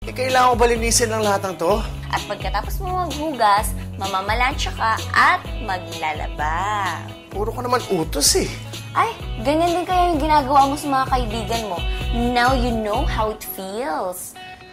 kailangan ko ba linisin ang lahat ng to? At pagkatapos mo maghugas, mamamalansya ka at maglalaba. Puro ka naman utos eh. Ay, ganyan din kaya yung ginagawa mo sa mga kaibigan mo. Now you know how it feels.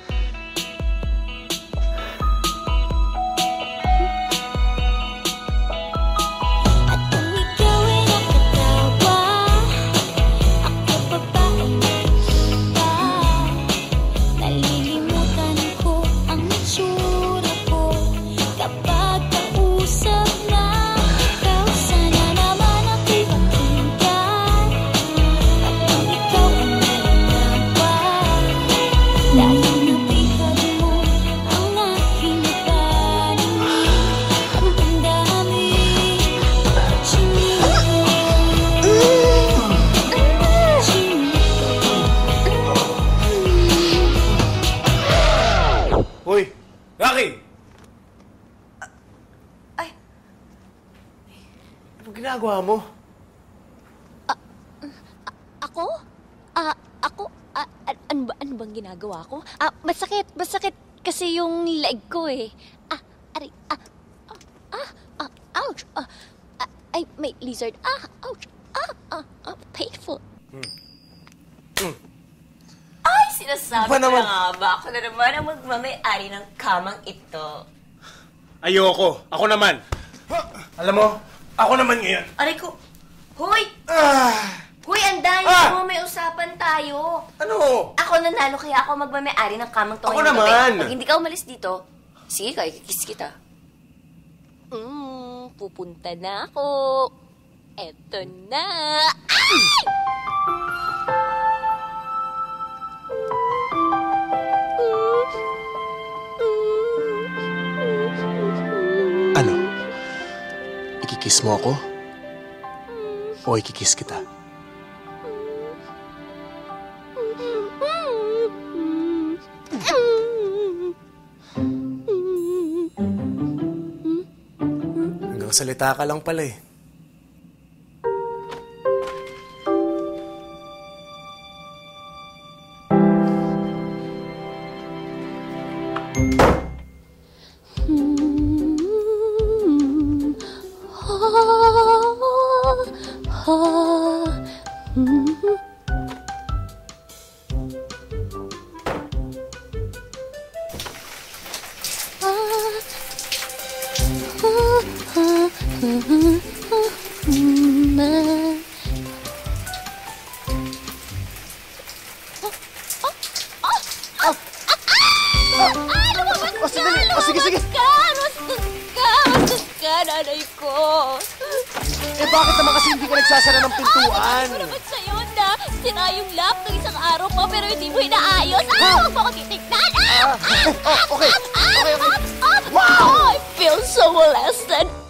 Hoy! Rocky! Ay! Anong ginagawa mo? Ako? Ano bang ginagawa ko? Masakit kasi yung leg ko eh. Ouch! Ay, may lizard. Ouch! Painful. Ay, sinasabi Ba ko naman? na nga ba? Ako na naman ang magmamay-ari ng kamang ito. Ayoko. Ako naman. Alam mo, ako naman ngayon. Aray ko! Hoy! Hoy, anday! Mo may usapan tayo. Ano? Ako nanalo kaya ako magmamay-ari ng kamang to Ako ngayong gabi. naman. Pag hindi ka umalis dito, sige ka, kiss kita. Pupunta na ako. Eto na. Ay! Ano? Ikikiss mo ako? O ikikiss kita? Hanggang salita ka lang pala eh. Sige. Bastos ka, nanay ko. Eh bakit naman kasi hindi ka nagsasara ng pintuan? Ano naman sa'yo na sira yung lap ng isang araw pa pero hindi mo inaayos? Huwag mo ko titignan! Okay. Wow! I feel so molested.